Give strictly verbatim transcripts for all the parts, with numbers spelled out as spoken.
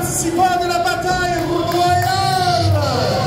participants de la bataille royale.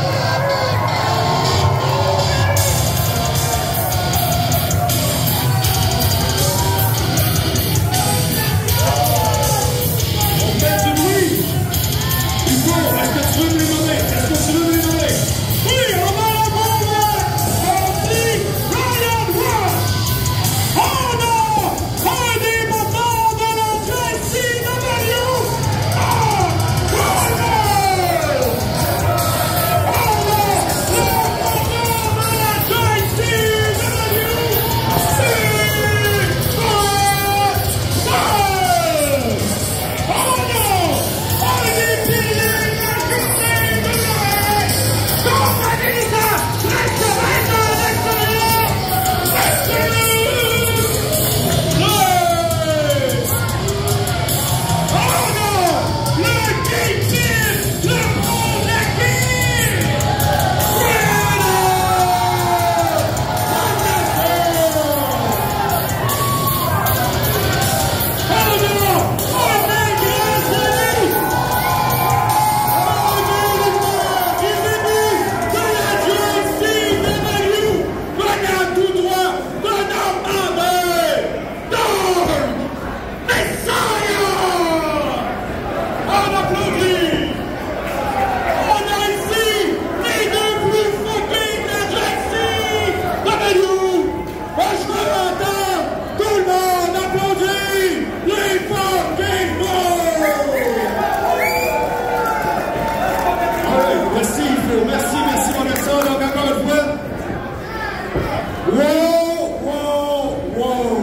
On fait du bruit. Hugo, est-ce que tu veux me les nommer? Est-ce que tu veux me les nommer? Oui, on va la bombe. Parti Royal Watch. Oh non! Un des montants de la J C W. Oh! Royal! Oh non! Le montant de la J C W. C'est Royal! Oh non! Un des piliers de la journée de Noël! Compagnie ça! Reste, reste à l'extérieur! Reste! Oh non! Le Kingpin! Le bon King! Winner! Oh non! Oh mais grâce à lui! Oh mais l'histoire du début de la J C W venant tout droit de Normandie! Dark Messiah! On applaudit! On a ici les deux plus fucking de J C W! Je veux entendre tout le monde applaudir les fucking Bulls! Allez, merci Phil, merci, merci mon garçon, donc encore une fois. Wow, wow, wow!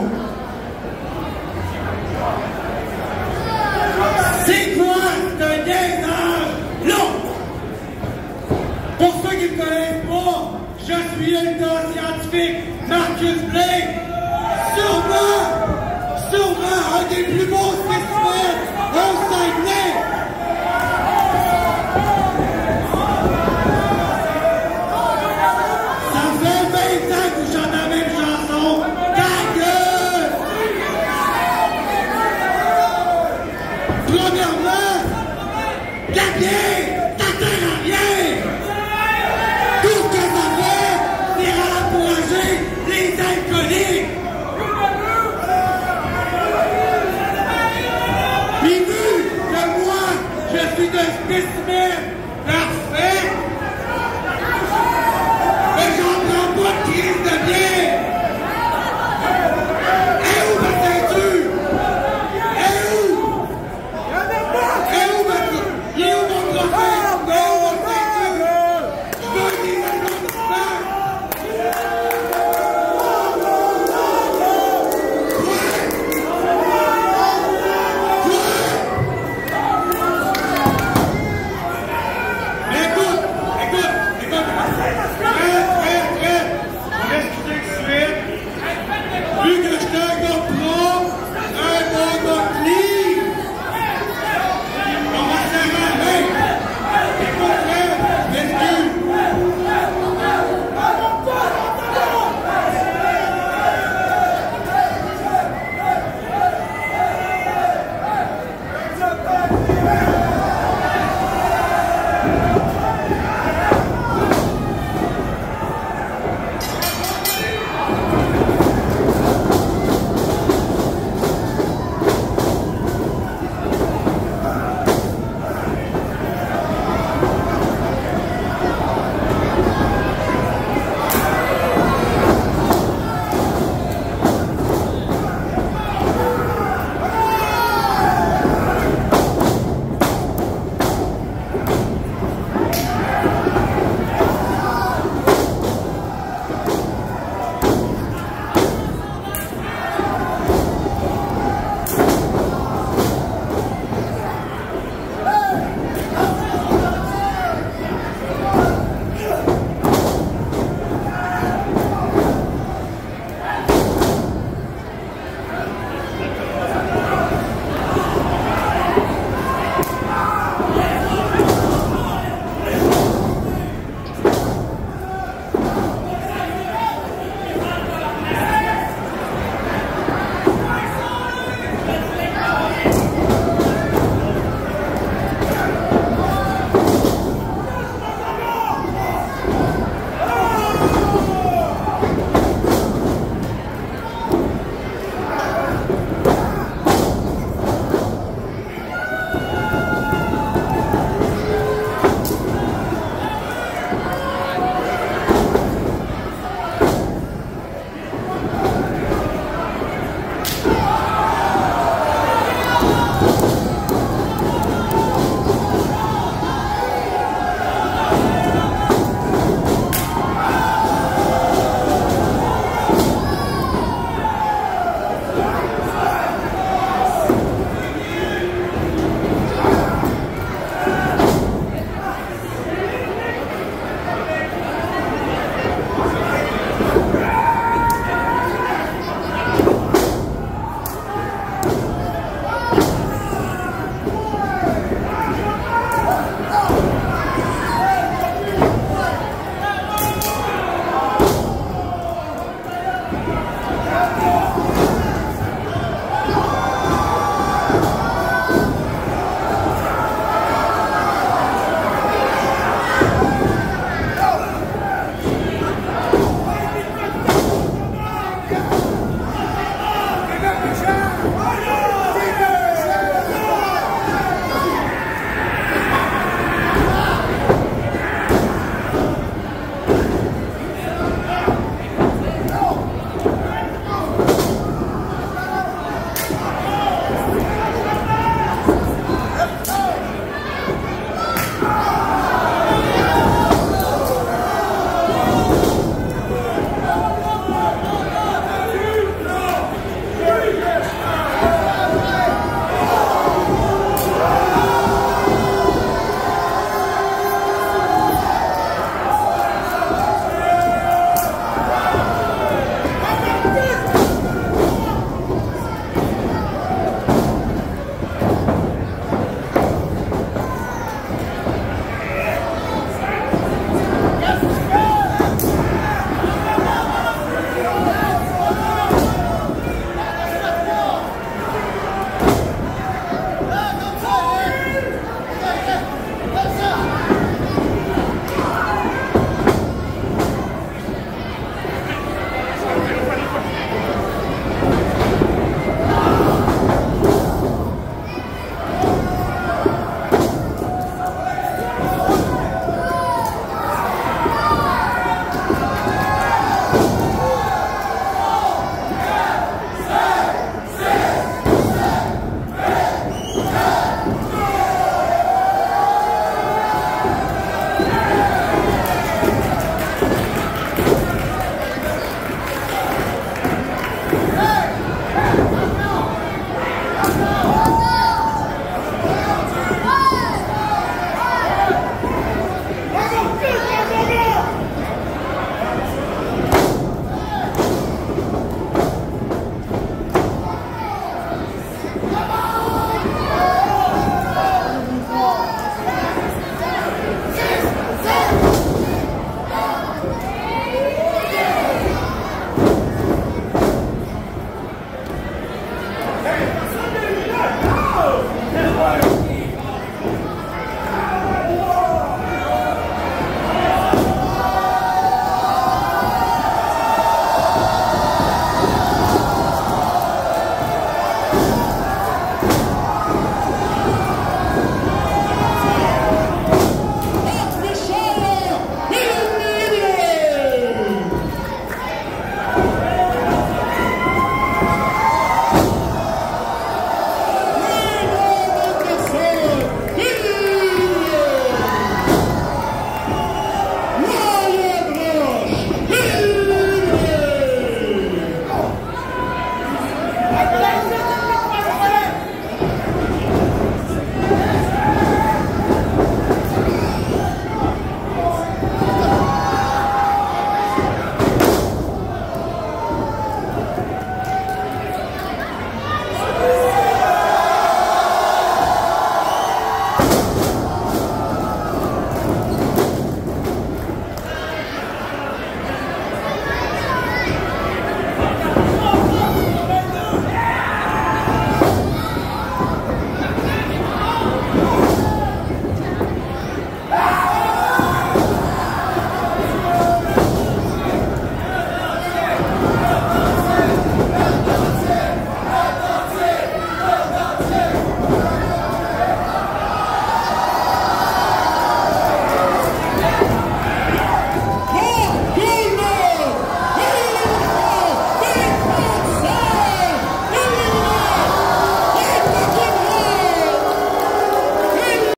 C'est quoi? C'est un désastre long! Pour ceux qui ne me connaissent pas, je suis l'état scientifique Marcus Blake. Sûrement, sûrement un des plus beaux spécimens au Saguenay. Ça fait vingt ans que j'entends la même chanson. Ta gueule! Premièrement, Gabien, ça sert à rien! Tout ce que ça fait, c'est encourager les alcooliques! Puis vu que moi, je suis un spécimen parfait,